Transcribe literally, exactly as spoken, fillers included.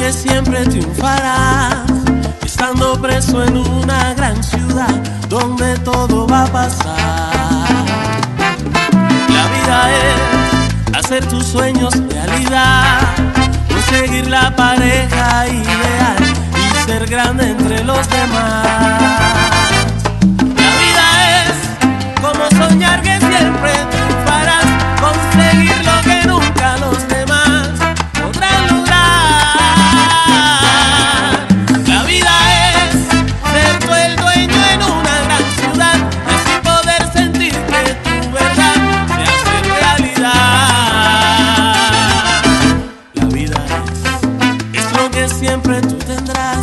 que siempre triunfarás, estando preso en una gran ciudad donde todo va a pasar. La vida es hacer tus sueños realidad, conseguir la pareja ideal y ser grande entre los demás. La vida es como soñar que siempre triunfarás, conseguir lo que nunca los demás podrán lograr. La vida es ser tú el dueño en una gran ciudad, así poder sentir que tu verdad se hace realidad. La vida es, es lo que siempre tú tendrás,